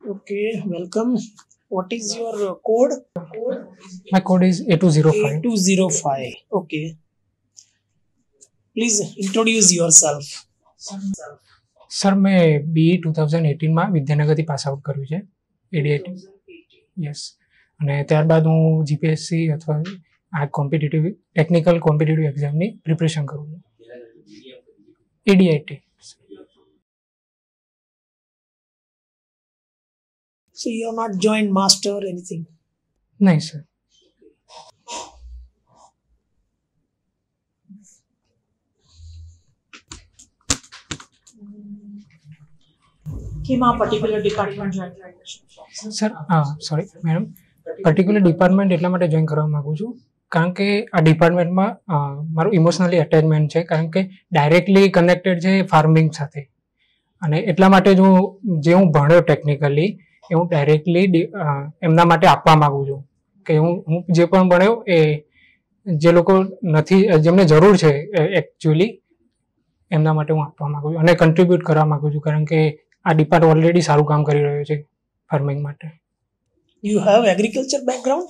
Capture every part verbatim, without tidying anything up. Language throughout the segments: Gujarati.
Okay, welcome. What is your uh, code? My code is A two zero five. A two zero five. Okay. Please introduce yourself. Sir મેં બીઈ ટુ થાઉઝન્ડ એટીનમાં વિદ્યાનગરથી પાસ આઉટ કર્યું છે એડીઆઈટી. યસ. અને ત્યારબાદ હું જીપીએસસી અથવા આ કોમ્પિટિટિવ ટેકનિકલ કોમ્પિટિટિવ એક્ઝામની પ્રિપરેશન કરું છું ADIT. So you are not joined master or anything? નહીં સર. કેમાં પર્ટિક્યુલર ડિપાર્ટમેન્ટ જોઈન કર્યું છે? સર હા સોરી મેડમ, પર્ટિક્યુલર ડિપાર્ટમેન્ટ એટલા માટે જોઈન કરવા માગું છું કારણ કે આ ડિપાર્ટમેન્ટમાં મારું ઇમોશનલી અટેચમેન્ટ છે, કારણ કે ડાયરેક્ટલી કનેક્ટેડ છે ફાર્મિંગ સાથે. અને એટલા માટે જ હું જે હું ભણ્યો ટેકનિકલી એ હું ડાયરેક્ટલી એમના માટે આપવા માગું છું કે હું હું જે પણ ભણ્યો એ જે લોકો નથી, જેમને જરૂર છે એકચ્યુઅલી એમના માટે હું આપવા માગું છું અને કન્ટ્રીબ્યુટ કરવા માગું છું, કારણ કે આ ડિપાર્ટમેન્ટ ઓલરેડી સારું કામ કરી રહ્યો છે ફાર્મિંગ માટે. You have agriculture background?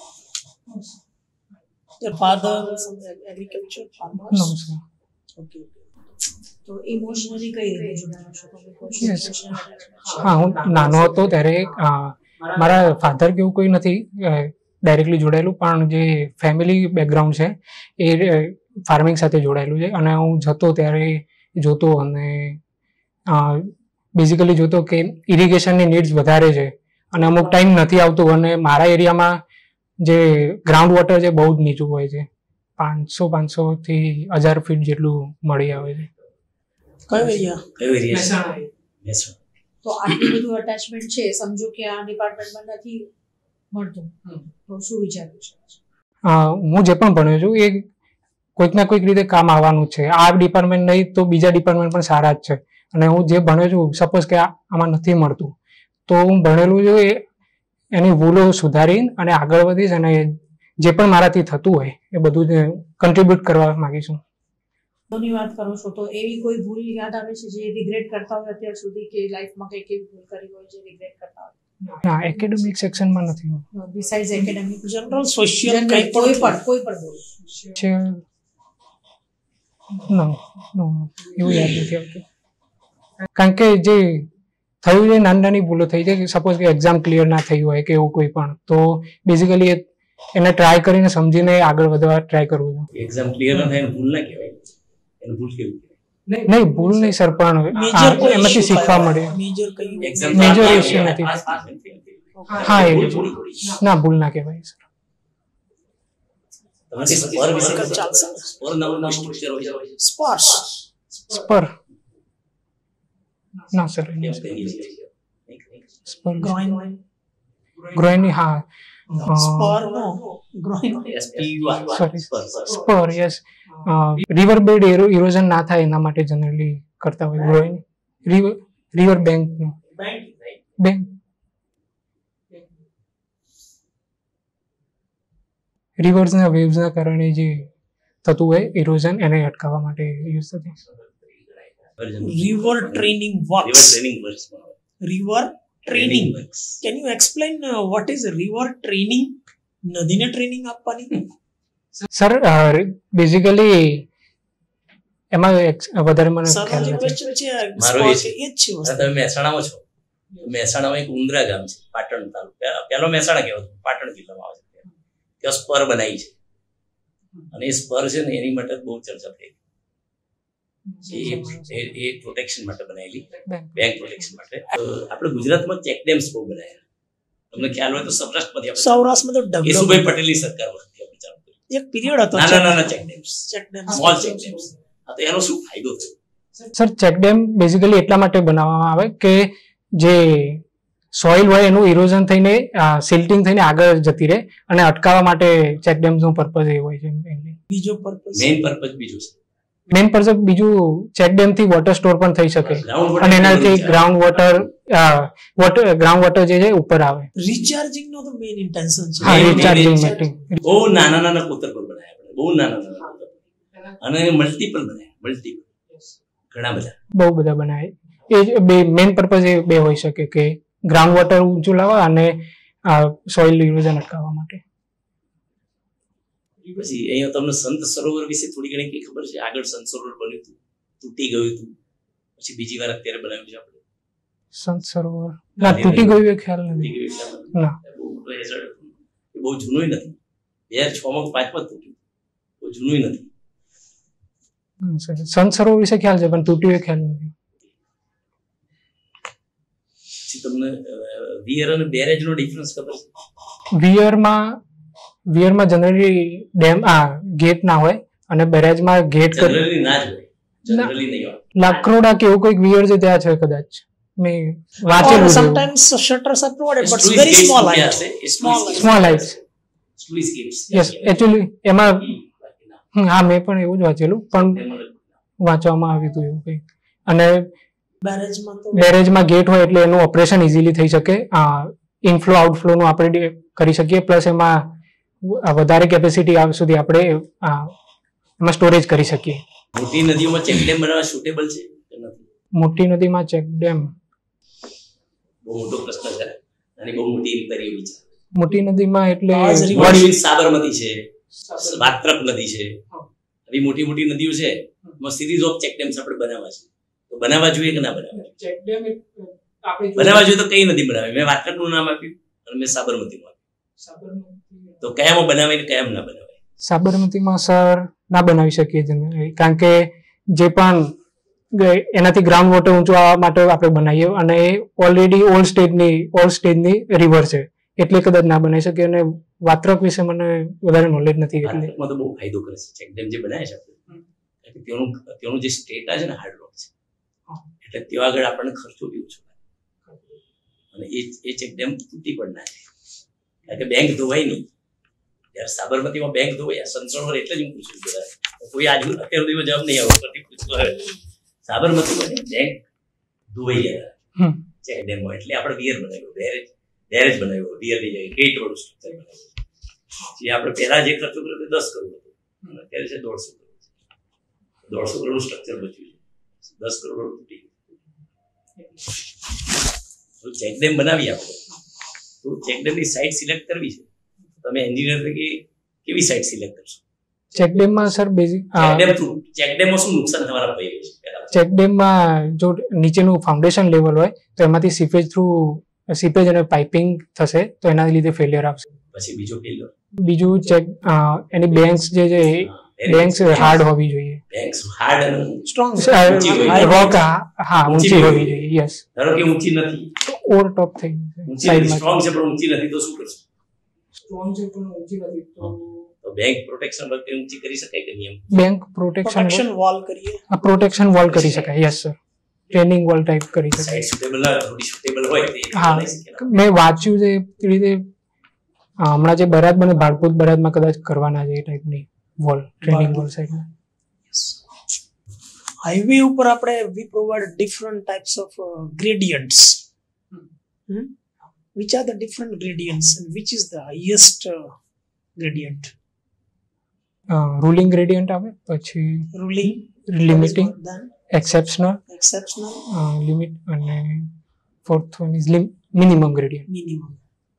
Your father agriculture farmers? No, sir. Okay. તો ઇમોશનલી કઈ રીતે જોડાયા છો તમે? Yes. હા, હું નાનો હતો ત્યારે મારા ફાધર કે એવું કોઈ નથી ડાયરેક્ટલી જોડાયેલું, પણ જે ફેમિલી બેકગ્રાઉન્ડ છે એ ફાર્મિંગ સાથે જોડાયેલું છે. અને હું જતો ત્યારે જોતો અને બેઝિકલી જોતો કે ઇરિગેશનની નીડ્સ વધારે છે અને અમુક ટાઈમ નથી આવતું, અને મારા એરિયામાં જે ગ્રાઉન્ડ વોટર છે બહુ જ નીચું હોય છે, પાંચસો પાંચસો થી હજાર ફીટ જેટલું મળી આવે છે. કયો એરિયા? કયો એરિયા? મહેસાણા. તો આટલું બધું અટેચમેન્ટ છે, સમજો કે આ ડિપાર્ટમેન્ટમાં નથી મળતું, તો શું વિચાર્યું છે? હું જે પણ ભણ્યો છું એ કોઈક ના કોઈક રીતે કામ આવવાનું છે. આ ડિપાર્ટમેન્ટ નહીં તો બીજા ડિપાર્ટમેન્ટ પણ સારા જ છે. અને હું જે ભણ્યો છું, સપોઝ કે આમાં નથી મળતું તો હું ભણેલું છું એ એની ભૂલો સુધારી અને આગળ વધીશ, અને જે પણ મારાથી થતું હોય એ બધું જ કન્ટ્રીબ્યુટ કરવા માંગીશું. ની વાત કરો છો તો એવી કોઈ ભૂલ યાદ આવે છે જે રિગ્રેટ કરતા હોય અત્યાર સુધી, કે લાઈફમાં કઈ કેવી ભૂલ કરી હોય જે રિગ્રેટ કરતા હોય? ના, એકેડેમિક સેક્શનમાં નથી. બિસાઇડ્સ એકેડેમિક, જનરલ સોશિયલ કઈ કોઈ પણ કોઈ પણ ભૂલ છે? નો નો એવું યાદ નથી આવતું, કારણ કે જે થયું છે નાની નાની ભૂલો થઈ છે. સપોઝ કે એક્ઝામ ક્લિયર ના થઈ હોય કે એવું કોઈ પણ, તો બેઝિકલી એને ટ્રાય કરીને સમજીને આગળ વધવા ટ્રાય કરવું છે. એક્ઝામ ક્લિયર ન થાય ભૂલ ના કહેવાય, એને ભૂલ કેવી કહેવાય? નહીં, ભૂલ નહીં સર, પણ એમાંથી શીખવા મળે. મેજર કયું? એક્ઝામ મેજર ઇશ્યુ નથી. હા, એવું છે. ના, ભૂલ ના કહેવાય સર. તમે સ્પર વિશે ચાલશે? સ્પર નામનું સ્ટ્રક્ચર હોય છે. સ્પર્શ. સ્પર ના સર, સ્પર ગ્રોઈન. ગ્રોઈન, હા. સ્પર નો groin. Sorry, spur. Yes. River bed erosion ના થાય એના માટે જનરલી કરતા હોય groin. River river bank bank રિવર્સના વેવ્સના કારણે જે થતું હોય ઇરોઝન, એને અટકાવવા માટે યુઝ થતી. River training works. River training works. River training works. Can you explain uh, what is river training? નદીને ટ્રેનિંગ આપવાની? સર બેઝિકલી એમાં વધારે મને ખ્યાલ નથી. ક્વેશ્ચન છે મારો એ છે. એ જ છે વસ્તુ. તમે મહેસાણામાં છો, મહેસાણામાં એક ઉંદરા ગામ છે, પાટણ તાલુકા, પેલો મહેસાણા કહેવાતું, પાટણ જિલ્લામાં આવે છે. ત્યાં સ્પર બનાવી છે, અને એ સ્પર છે ને એની માટે બહુ ચર્ચા થઈ. એ પ્રોટેક્શન માટે બનાવેલી, બેંક પ્રોટેક્શન માટે. આપણે ગુજરાતમાં ચેક ડેમ્સ બહુ બનાવ્યા. તમને ખ્યાલ હોય તો સૌરાષ્ટ્રમાંથી સૌરાષ્ટ્રમાં તો ડેવલપ કેશુભાઈ પટેલની સરકાર વખતે આપણે ચાલુ કર્યું. એક પીરિયડ હતો નાના નાના check dams, check dam, small check dams. તો એનો શું ફાયદો થયો? સર, ચેક ડેમ બેઝિકલી એટલા માટે બનાવવામાં આવે કે જે સોઇલ હોય એનું ઇરોઝન થઈને સિલ્ટિંગ થઈને આગળ જતી રહે, અને અટકાવવા માટે ચેક ડેમ્સનો પર્પઝ એ હોય છે. બીજો પર્પઝ, મેઇન પર્પઝ બીજો છે. મેઇન પર્પઝ બીજું, ચેક ડેમ થી વોટર સ્ટોર પણ થઈ શકે, અને એનાથી ground water water ground water જે છે ઉપર આવે. રિચાર્જિંગ નો તો મેઇન ઇન્ટેન્શન છે. હા, રિચાર્જિંગ માટે બહુ નાના નાના કોતર પર બનાવ્યા આપણે, બહુ નાના નાના કોતર, અને મલ્ટીપલ બનાવ્યા, મલ્ટીપલ ઘણા બધા બહુ બધા બનાવે. એ બે મેઇન પર્પઝ એ બે હોઈ શકે કે ગ્રાઉન્ડ વોટર ઊંચું લાવવા અને સોઇલ ઇરોઝન અટકાવવા માટે. પછી અહીંયા તમને સંત સરોવર વિશે થોડી ઘણી કઈ ખબર છે? આગળ સંત સરોવર બન્યું હતું, તૂટી ગયું હતું, પછી બીજી વાર અત્યારે બનાવ્યું છે આપણે. સંત સરોવર ના તૂટી ગયું એ ખ્યાલ તૂટી નથી. ગયું એટલે ના બહુ મોટો હેઝર્ડ હતું. એ બહુ જૂનું નથી, બે હજાર છ માં પાંચમાં તૂટ્યું, બહુ જૂનું નથી. Hmm, sir. સંત સરોવર વિશે ખ્યાલ છે પણ તૂટ્યું એ ખ્યાલ નથી. પછી તમને વિયર અને બેરેજ નો ડિફરન્સ ખબર છે? વિયરમાં વિયરમાં જનરલી ડેમ આ ગેટ ના હોય અને બેરેજમાં ગેટ કરી જનરલી ના જ હોય, જનરલી નહીં હોય. લાકરોડા કે એવું કોઈક વિયર છે ત્યાં છે કદાચ, મેં Or વાંચેલું છે. sometimes shutters are provided, but Sluice very gates small મૂક્યા height. હશે, એ Small sluice gates. Small heights. Sluice gates. Yes actually એમાં હમ, બાકી ના. હમ, હા મેં પણ એવું જ વાંચેલું પણ એમાં લખ્યું. વાંચવામાં આવ્યું હતું એવું કંઈક. અને Barrage માં તો બેરેજમાં ગેટ હોય એટલે એનું ઓપરેશન ઇઝીલી થઈ શકે, ઇનફ્લો આઉટફ્લો નું આપણે ડી- કરી શકીએ, પ્લસ એમાં વ- વધારે કેપેસિટી સુધી આપણે આ, એમાં સ્ટોરેજ કરી શકીએ. મોટી નદીઓમાં ચેક ડેમ બનાવવા સુટેબલ છે કે નથી? મોટી નદીમાં ચેક ડેમ, બહુ મોટો પ્રશ્ન છે અને બહુ મોટી ઇન્ક્વાયરી વિચાર. મોટી નદીમાં એટલે આ જ river વળી- વળી સાબરમતી છે, વાત્રક નદી છે, આવી મોટી મોટી નદીઓ છે, એમાં સિરીઝ ઓફ ચેક ડેમ્સ આપણે બનાવવા છે. તો બનાવવા જોઈએ કે ના બનાવવા? ચેક ડેમ આપણે બનાવવા જોઈએ તો કઈ નદી બનાવે? મેં વાત્રકનું નામ આપ્યું અને મેં સાબરમતીનું આપ્યું. તો કયામાં બનાવે ને કયામાં ના બનાવે? સાબરમતીમાં સર ના બનાવી શકીએ generally, કારણ કે જે પણ ગ- એનાથી ગ્રાઉન્ડ વોટર ઊંચું આવવા માટે આપણે બનાવીએ અને એ ઓલરેડી ઓલ્ડ સ્ટેજની ઓલ્ડ સ્ટેજની રિવર છે એટલે કદાચ ના બનાવી શકીએ. અને વાત્રક વિશે મને વધારે નોલેજ નથી એટલે વાત્રકમાં તો બહુ ફાયદો કરે છે ચેક ડેમ જે બનાવે છે આપણે. કારણ કે તેનું તેનું જે સ્ટેટા છે ને હાર્ડ રોક છે, એટલે ત્યાં આગળ આપણને ખર્ચો બી ઓછો લાગે. અને એ એ ચેક ડેમ તૂટી પણ ના જાય, કારણ કે બેંક ધોવાય નહીં. જ્યારે સાબરમતીમાં બેંક ધોવાય, સંસરોવર એટલે જ હું પૂછું છું બધા. કોઈ આજુ અત્યાર સુધી જવાબ નહીં આવ્યો, પરથી પૂછતો હવે. સાબરમતીમાં બેંક ધોવાઈ ગયા હમ. ચેક ડેમમાં, એટલે આપણે વિયર બનાવ્યો, બેરેજ બેરેજ બનાવ્યો, વિયરની જગ્યાએ ગેટ વાળું સ્ટ્રક્ચર બનાવ્યું. જે આપણે પહેલા જે ખર્ચો કર્યો તે દસ કરોડ હતો અને અત્યારે છે દોઢસો કરોડ છે. દોઢસો કરોડનું સ્ટ્રક્ચર બચ્યું છે, દસ કરોડ તૂટી ગયું. ચેક ડેમ બનાવી આપણે તો ચેક ડેમની સાઇટ સિલેક્ટ કરવી છે. તમે એન્જિનિયર તરીકે કેવી સાઇટ સિલેક્ટ કરશો? ચેક ડેમમાં sir basic check dam check ડેમમાં શું નુકસાન થવાના ભય છે પહેલા? ચેક ડેમમાં જો નીચેનું ફાઉન્ડેશન લેવલ હોય તો એમાંથી સીપેજ થ્રુ સીપેજ અને પાઇપિંગ થશે તો એના લીધે ફેલિયર આવશે. પછી બીજો પેલો બીજું ચેક એની બેંક્સ જે છે બેંક્સ હાર્ડ હોવી જોઈએ, બેંક્સ હાર્ડ અને strong. ઊંચી હોય. રોક હા ઊંચી ઊંચી હોવી હોવી જોઈએ. યસ, ધારો કે ઊંચી નથી, ઓવર ટોપ થઈ ઊંચી જશે નથી, સ્ટ્રોંગ છે પણ ઊંચી નથી, તો શું કરશું? સ્ટ્રોંગ છે પણ ઊંચી નથી તો તો બેંક પ્રોટેક્શન વગર ઊંચી કરી શકાય કે નહીં? એમ બેંક પ્રોટેક્શન Protection wall કરીએ. પ્રોટેક્શન વોલ કરી શકાય. Yes sir, training wall type કરી શકાય. સાઇડ સુટેબલ ના થોડી સુટેબલ હોય તો એ હા બનાવી શકીએ. મેં વાંચ્યું છે એ રીતે અ, હમણાં જે બરાદ બને ભાડભૂત બરાદમાં કદાચ કરવાના છે એ ટાઈપની વોલ, ટ્રેનિંગ વોલ સાઈડમાં. હાઈવે ઉપર આપણે we provide different types of uh, gradients. Hmm? Which are the different gradients and which is the highest uh, gradient? Ruling gradient આવે, પછી Ruling, limiting, then exceptional, exceptional, limit અને fourth one is minimum gradient. minimum.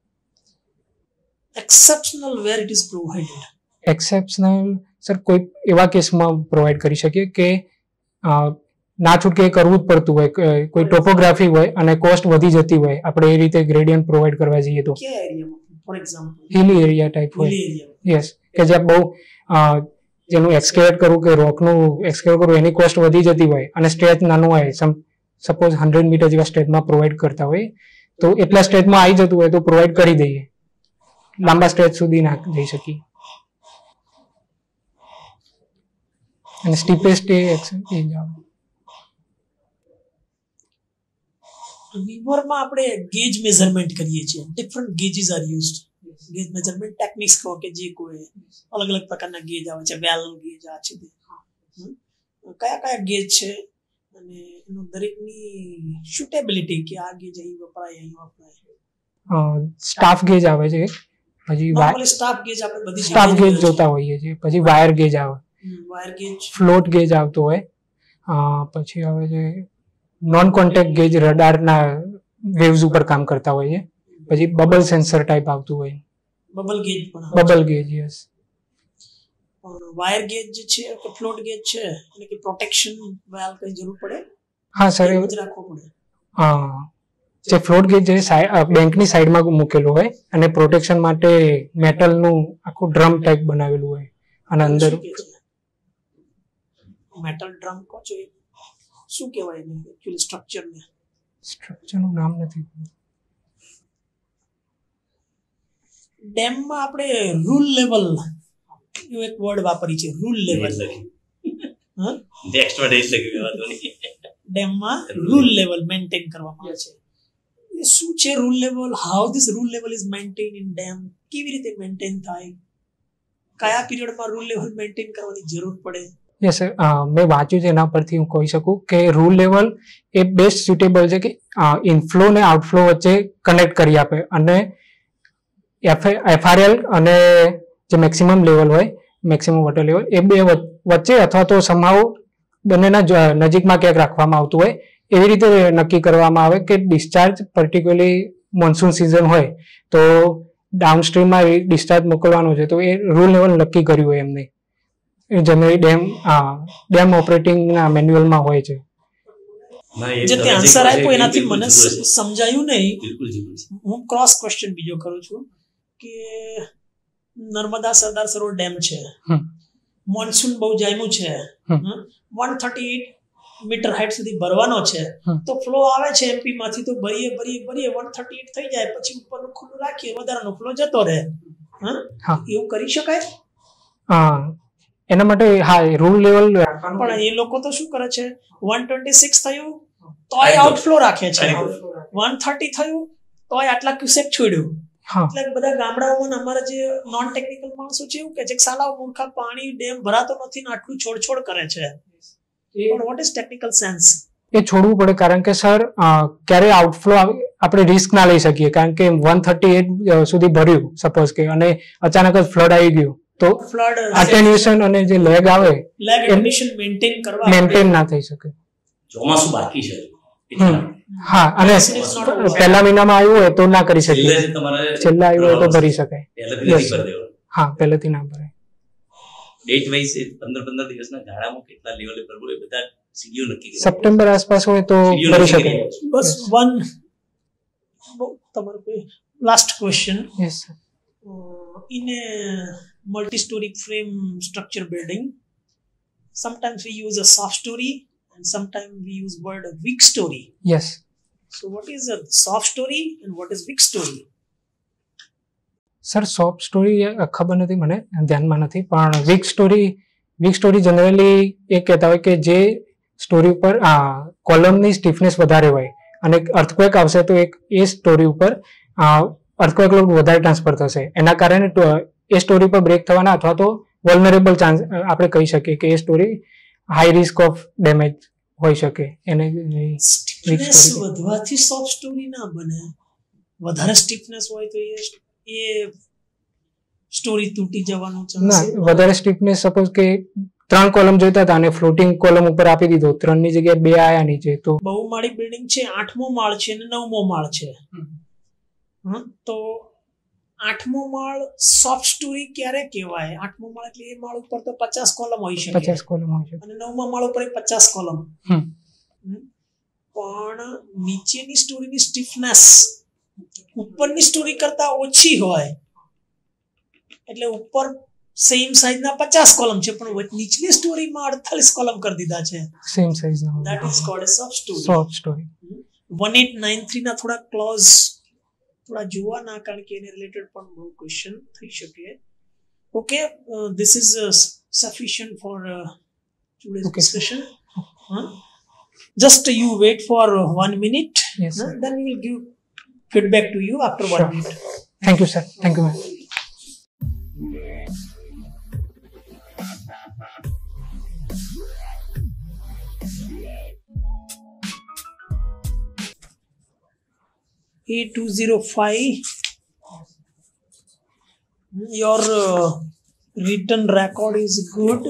Exceptional where it is provided. Exceptional sir કોઈ એવા કેસમાં પ્રોવાઈડ કરી શકીએ કે અ, ના છૂટકે એ કરવું જ પડતું હોય, ક- કોઈ ટોપોગ્રાફી હોય અને કોસ્ટ વધી જતી હોય, આપણે એ રીતે ગ્રેડિયન્ટ પ્રોવાઈડ કરવા જઈએ તો કયા એરિયામાં? For example hilly area type હોય. Hilly area. યસ, કે જ્યાં બહુ અ, જેનું એક્સકેવેટ કરવું કે રોકનું એક્સકેવેટ કરવું એની કોસ્ટ વધી જતી હોય અને સ્ટ્રેચ નાનું હોય, સપોઝ હંડ્રેડ મીટર જેવા સ્ટ્રેચમાં પ્રોવાઈડ કરતા હોય તો એટલા સ્ટ્રેચમાં આવી જતું હોય તો પ્રોવાઈડ કરી દઈએ, લાંબા સ્ટ્રેચ સુધી ના જઈ શકીએ. અને સ્ટીપેસ્ટ એ એક્સ- એ જ આવે. રિવરમાં આપણે ગેજ મેઝરમેન્ટ કરીએ છીએ. Different gauges are used. Gauge measurement techniques કહો કે જે કોઈ અલગ અલગ પ્રકારના ગેજ આવે છે, વેલ ગેજ આ છે તે. હમ. કયા કયા ગેજ છે અને એનું દરેકની સુટેબિલિટી કે આ ગેજ અહીં વપરાય અહીં વપરાય. સ્ટાફ ગેજ આવે છે, પછી નોર્મલી સ્ટાફ ગેજ આપણે બધી સ્ટાફ ગેજ જોતા હોઈએ છીએ, પછી વાયર ગેજ આવે, વાયર ગેજ, ફ્લોટ ગેજ આવતો હોય, અ, પછી આવે છે નોન કોન્ટેક્ટ ગેજ, રડારના વેવ્સ ઉપર કામ કરતા હોઈએ. પછી બબલ સેન્સર ટાઈપ આવતું હોય, બબલ ગેજ પણ bubble gauge. Yes. Wire gauge જે છે કે ફ્લોટ ગેજ છે એટલે કે પ્રોટેક્શન વાલ કઈ જરૂર પડે? હા સર, એવું જ રાખવું પડે. હા, જે ફ્લોટ ગેજ જે બેંકની સાઈડમાં મૂકેલું હોય અને પ્રોટેક્શન માટે મેટલનું આખું ડ્રમ ટાઈપ બનાવેલું હોય અને અંદર મેટલ ડ્રમ કહો છો, એ શું કહેવાય એને એક્ચ્યુઅલી સ્ટ્રક્ચરને? સ્ટ્રક્ચરનું નામ નથી. ડેમમાં આપણે રૂલ લેવલ એવો એક વર્ડ વાપરી છે, રૂલ લેવલ. હા, નેક્સ્ટ વર્ડ એટલે કે વાતો નહીં. ડેમમાં રૂલ લેવલ મેન્ટેન કરવામાં આવે છે. એ શું છે rule level? How this rule level is maintain in dam? કેવી રીતે મેન્ટેન થાય? કયા પીરિયડમાં રૂલ લેવલ મેન્ટેન કરવાની જરૂર પડે? યસ સર, મેં વાંચ્યું છે, એના પરથી હું કહી શકું કે રૂલ લેવલ એ બેસ્ટ સુટેબલ છે કે ઇનફ્લો ને આઉટફ્લો વચ્ચે કનેક્ટ કરી આપે અને એફઆરએલ અને જે મેક્સિમમ લેવલ હોય, મેક્સિમમ વોટર લેવલ, એ બે વચ્ચે અથવા તો સમહાવ બંનેના નજીકમાં ક્યાંક રાખવામાં આવતું હોય. એવી રીતે નક્કી કરવામાં આવે કે ડિસ્ચાર્જ પર્ટિક્યુલરલી મોન્સૂન સિઝન હોય તો ડાઉનસ્ટ્રીમમાં ડિસ્ચાર્જ મોકલવાનો છે, તો એ રૂલ લેવલ નક્કી કર્યું હોય એમને. જનરલી ડેમ ડેમ ઓપરેટિંગના મેન્યુઅલમાં હોય છે. જે તે આન્સર આપ્યો એનાથી મને સમજાયું નહીં. બિલકુલ જરૂર છે. હું ક્રોસ ક્વેશ્ચન બીજો કરું છું કે નર્મદા સરદાર સરોવર ડેમ છે, મોન્સૂન બહુ જામ્યું છે, one thirty eight metre height સુધી ભરવાનો છે, તો ફ્લો આવે છે એમપી માંથી, તો ભરીએ ભરીએ ભરીએ વન થર્ટી એટ થઈ જાય, પછી ઉપરનું ખુલ્લું રાખીએ, વધારાનો ફ્લો જતો રહે. હા, એવું કરી શકાય? હા, એના માટે હા રૂલ લેવલ. પણ એ લોકો તો શું કરે છે, વન ટ્વેન્ટી સિક્સ થયું તોય આઉટફ્લો રાખે છે, વન થર્ટી થયું તોય આટલા ક્યુસેક છોડ્યું. એટલે બધા ગામડાઓમાં અમારા જે નોન ટેકનિકલ માણસો છે એવું કે છે કે સાલાઓ મૂર્ખા, પાણી ડેમ ભરાતો નથી ને આટલું છોડછોડ કરે છે. પણ વોટ ઇઝ ટેકનિકલ સેન્સ? એ છોડવું પડે કારણ કે સર ક્યારે આઉટફ્લો આપણે રિસ્ક ના લઈ શકીએ, કારણ કે વન થર્ટી એટ સુધી ભર્યું સપોઝ કે અને અચાનક જ ફ્લડ આવી ગયું તો ફ્લડ અટેન્યુએશન અને જે લેગ આવે લેગ એમિશન મેન્ટેન કરવા મેન્ટેન ના થઈ શકે. ચોમાસું બાકી છે. હા, અને પહેલા મહિનામાં આવ્યું હોય તો ના કરી શકીએ, છેલ્લા આવ્યું હોય તો ભરી શકાય. હા, પહેલેથી ના ભરાય. ડેટ વાઇઝ પંદર પંદર દિવસના ગાળામાં કેટલા લેવલે ભરવું એ બધા સીડીઓ નક્કી કરે. સપ્ટેમ્બર આસપાસ હોય તો ભરી શકાય. બસ વન તમારું કોઈ last question. Yes sir. In a multi-story frame structure building, sometimes we use a soft story and sometimes we use word a weak story. Yes. So what is a soft story and what is weak story? સર, સોફ્ટ સ્ટોરી ખબર નથી, મને ધ્યાનમાં નથી, પણ weak story weak story generally એ કહેતા હોય કે જે સ્ટોરી ઉપર કોલમની સ્ટીફનેસ વધારે હોય અને અર્થક્વેક આવશે તો એક એ સ્ટોરી ઉપર અર્થક્વેક લોડ વધારે ટ્રાન્સફર થશે, એના કારણે એ સ્ટોરી પર બ્રેક થવાના અથવા તો વલ્નરેબલ ચાન્સ આપણે કહી શકીએ કે એ story high risk of damage હોઈ શકે. એને સ્ટીફનેસ વધવાથી સોફ્ટ સ્ટોરી ના બને. વધારે સ્ટીફનેસ હોય તો એ એ સ્ટોરી તૂટી જવાનો ચાન્સ. ના, વધારે સ્ટીફનેસ સપોઝ કે ત્રણ કોલમ જોઈતા હતા અને ફ્લોટિંગ કોલમ ઉપર આપી દીધો, ત્રણ ની જગ્યાએ બે આયા નીચે, તો બહુમાળી બિલ્ડિંગ છે, આઠમો માળ છે અને નવમો માળ છે, તો આઠમો માળ સોફ્ટ સ્ટોરી ક્યારે કહેવાય? આઠમો માળ એટલે એ માળ ઉપર તો પચાસ કોલમ હોઈ શકે, પચાસ કોલમ હોય છે, અને નવમા માળ ઉપર પચાસ કોલમ. પણ નીચેની સ્ટોરીની સ્ટીફનેસ ઉપરની સ્ટોરી કરતા ઓછી હોય, એટલે ઉપર સેમ સાઈઝના પચાસ કોલમ છે પણ નીચલી સ્ટોરીમાં અડતાલીસ કોલમ કરી દીધા છે, સેમ સાઈઝના. That is called a soft story. Soft story. One eight nine three ના થોડા ક્લોઝ થોડા જોવાના, કારણ કે એને રિલેટેડ પણ બહુ ક્વેશ્ચન થઈ શકે. Okay, this is sufficient for today's discussion. Just you wait for one minute. Yes, sir. Then we will give feedback to you after Sure. one minute. Thank you, sir. Thank you, ma'am. A two zero five. Your uh, written record is good.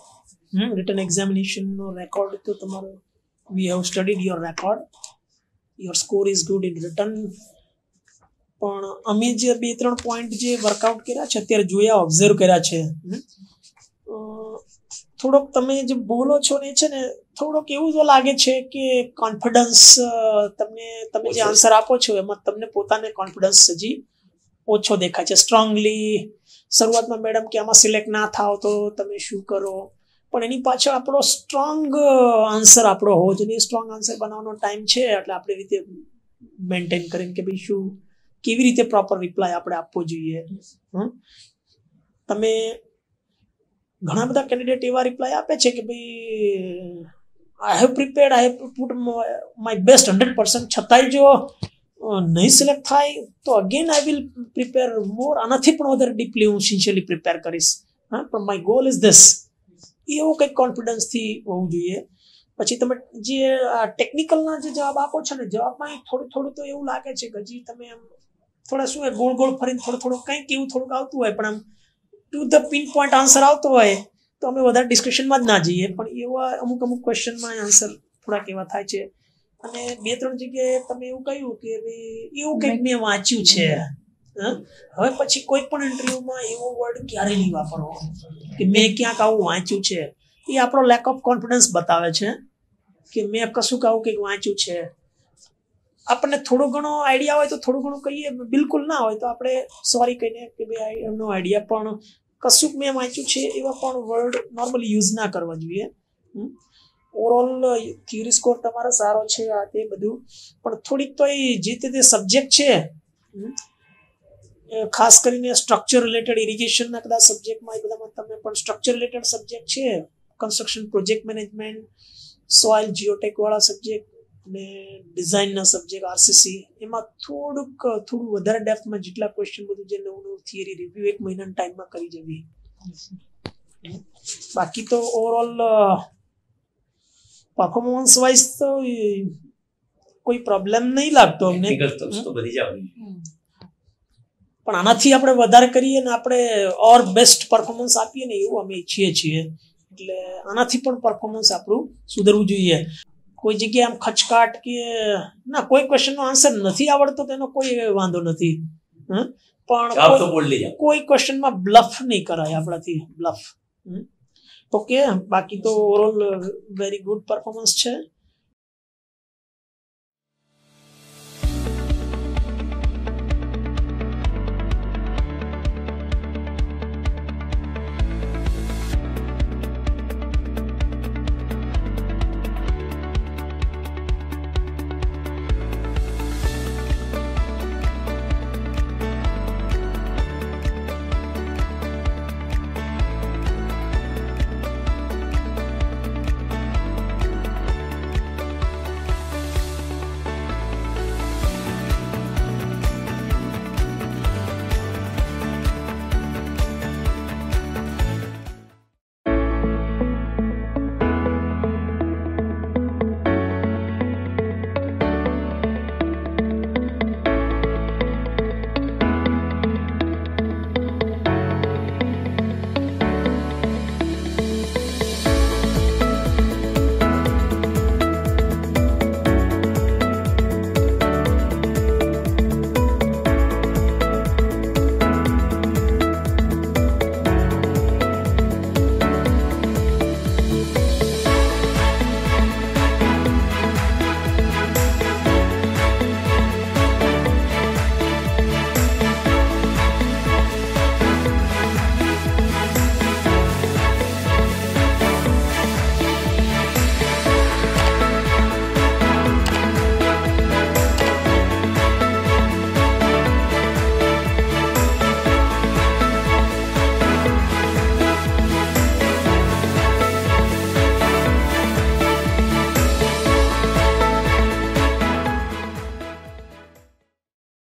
Hmm? Written examination no record to tomorrow. We have studied your record. Your score is good in return. પણ અમે જે બે ત્રણ પોઈન્ટ જે વર્કઆઉટ કર્યા છે અત્યારે જોયા ઓબ્ઝર્વ કર્યા છે, થોડોક તમે જે બોલો છો ને છે ને થોડોક એવું તો લાગે છે કે કોન્ફિડન્સ તમને તમે જે આન્સર આપો છો એમાં તમને પોતાને કોન્ફિડન્સ હજી ઓછો દેખાય છે. સ્ટ્રોંગલી શરૂઆતમાં મેડમ કે આમાં સિલેક્ટ ના થાવ તો તમે શું કરો, પણ એની પાછળ આપણો સ્ટ્રોંગ આન્સર આપણો હોવો જોઈએ. સ્ટ્રોંગ આન્સર બનાવવાનો ટાઈમ છે એટલે આપણે રીતે મેન્ટેન કરીને કે ભાઈ શું કેવી રીતે પ્રોપર રિપ્લાય આપણે આપવો જોઈએ. તમે ઘણા બધા કેન્ડિડેટ એવા રિપ્લાય આપે છે કે ભાઈ I have prepared, I have put my best hundred percent, છતાંય જો નહીં સિલેક્ટ થાય તો again I will prepare more, આનાથી પણ વધારે ડીપલી હું સિન્સિયરલી પ્રિપેર કરીશ. હા, પણ માય ગોલ ઇઝ ધીસ. એવું કંઈક કોન્ફિડન્સથી હોવું જોઈએ. પછી તમે જે ટેકનિકલના જે જવાબ આપો છો ને જવાબમાં થોડું થોડું તો એવું લાગે છે કે હજી તમે આમ થોડા શું ગોળ ગોળ ફરીને થોડું થોડું કંઈક એવું થોડુંક આવતું હોય પણ આમ to the pin point answer આવતો હોય તો અમે વધારે ડિસ્કશનમાં જ ના જઈએ. પણ એવા અમુક અમુક ક્વેશ્ચનમાં આન્સર થોડાક એવા થાય છે. અને બે ત્રણ જગ્યાએ તમે એવું કહ્યું કે ભાઈ એવું કંઈક મેં વાંચ્યું છે. હવે પછી કોઈ પણ ઇન્ટરવ્યુમાં એવો વર્ડ ક્યારે નહીં વાપરવો કે મેં ક્યાંક આવું વાંચ્યું છે. એ આપણો લેક ઓફ કોન્ફિડન્સ બતાવે છે કે મેં કશું આવું કંઈક વાંચ્યું છે. આપણને થોડો ઘણો આઈડિયા હોય તો થોડું ઘણું કહીએ, બિલકુલ ના હોય તો આપણે સોરી કહીને કે ભાઈ નો આઈડિયા, પણ કશું મેં વાંચ્યું છે એવા પણ વર્ડ નોર્મલી યુઝ ના કરવા જોઈએ. ઓવરઓલ થિયરી સ્કોર તમારો સારો છે આ તે બધું, પણ થોડીક તો એ જે તે સબ્જેક્ટ છે ખાસ કરીને સ્ટ્રક્ચર રિલેટેડ ઇરિગેશનના કદાચ સબ્જેક્ટમાં એ બધામાં તમે પણ સ્ટ્રક્ચર રિલેટેડ સબ્જેક્ટ છે, construction project management, soil geotech વાળા સબ્જેક્ટ અને ડિઝાઇનના સબ્જેક્ટ આરસીસી, એમાં થોડુંક થોડું વધારે ડેપ્થમાં જેટલા ક્વેશ્ચન બધું જે નવું નવું થિયરી રિવ્યુ એક મહિનાના ટાઈમમાં કરી જવી. બાકી તો ઓવરઓલ પરફોર્મન્સ વાઇઝ તો કોઈ પ્રોબ્લેમ નહીં લાગતો અમને, પણ આનાથી આપણે વધારે કરીએ ને આપણે ઓર બેસ્ટ પરફોર્મન્સ આપીએ ને એવું અમે ઈચ્છીએ છીએ. એટલે આનાથી પણ પરફોર્મન્સ આપણું સુધરવું જોઈએ. કોઈ જગ્યાએ આમ ખચકાટ કે ના કોઈ ક્વેશ્ચનનો આન્સર નથી આવડતો તેનો કોઈ વાંધો નથી, પણ કોઈ ક્વેશ્ચનમાં બ્લફ નહીં કરાય આપણાથી, બ્લફ. ઓકે, બાકી તો ઓવરઓલ વેરી ગુડ પરફોર્મન્સ છે.